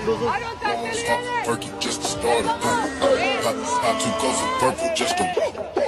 Perky just to start. Pop 2 goes of purple just to.